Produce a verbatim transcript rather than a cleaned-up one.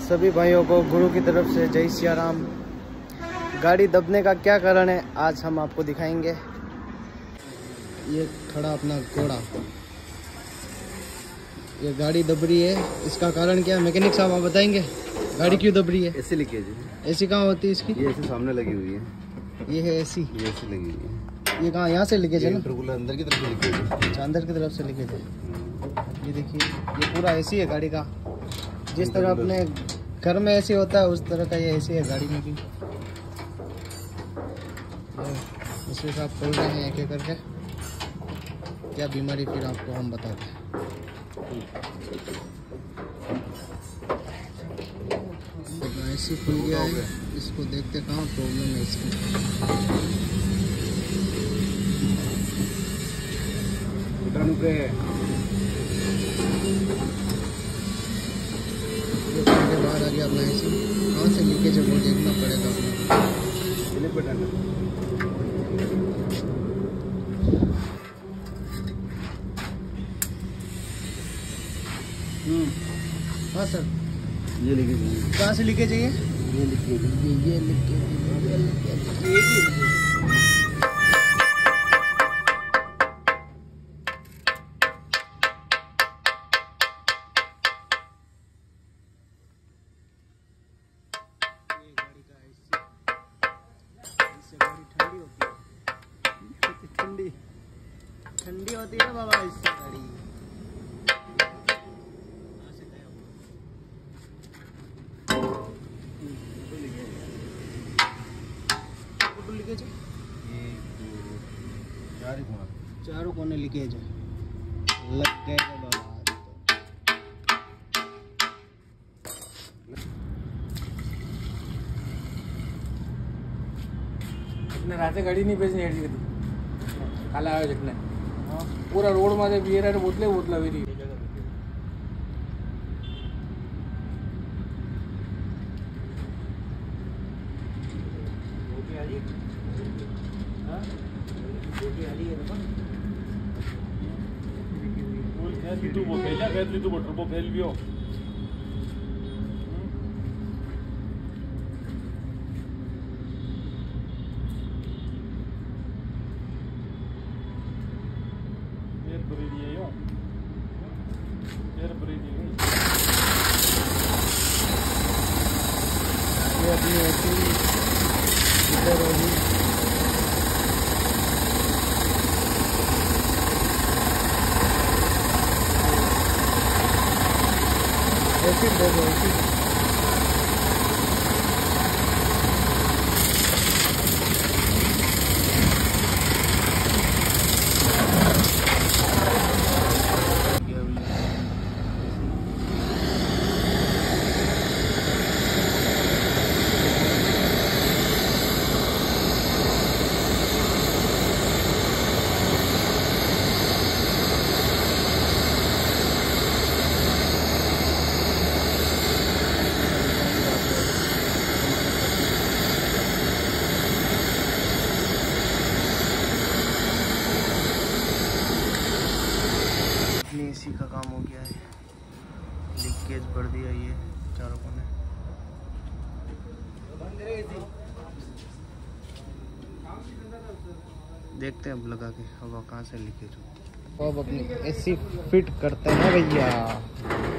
सभी भाइयों को गुरु की तरफ से जय सिया राम। गाड़ी दबने का क्या कारण है आज हम आपको दिखाएंगे। ये खड़ा अपना घोड़ा, ये गाड़ी दब रही है, इसका कारण क्या है मैकेनिक साहब आप बताएंगे। गाड़ी क्यों दब रही है? एसी लीकेज है। एसी कहाँ होती है इसकी? ये एसी सामने लगी हुई है। ये है एसी, ये एसी लगी हुई है। ये कहाँ, यहाँ से लीकेज है ना? इंटरकूलर अंदर की तरफ से लीकेज है। अच्छा, अंदर की तरफ से लीकेज है। ये देखिए, ये पूरा एसी है गाड़ी का। जिस तरह अपने घर में एसी होता है उस तरह का ये एसी है गाड़ी में भी। इसके साथ खोल रहे हैं एक एक करके, क्या बीमारी फिर आपको हम बताते हैं। एसी खुल गया है, इसको देखते कहाँ प्रॉब्लम है इसकी। बाहर आ गया अपना एसी, कहाँ से लीकेज है वो देखना पड़ेगा हम्म हाँ सर, ये लीकेज कहाँ से लीकेज है? ये लीकेज ये ये लीकेज ये लीकेज ठंडी ठंडी होती है बाबा इससे गाड़ी। लीकेज है, चारों कोने लीकेज है, लग गए बाबा। रात गाड़ी नहीं बेचनी है कधी काला आवाज એટલે पूरा रोड मध्ये बियर आहे बोतले बोतला वेरी रोटी आली हां रोटी आली है ना बोल क्या तू वो पहला गया तू बटर वो फेल भी हो ये अपनी ऐसी इधर होगी। ऐसी बहुत ऐसी एसी का काम हो गया है, लीकेज बढ़ दिया ये चारों कोने। देखते हैं अब लगा के हवा कहाँ से लीकेज हो। अब अपनी एसी फिट करते हैं भैया।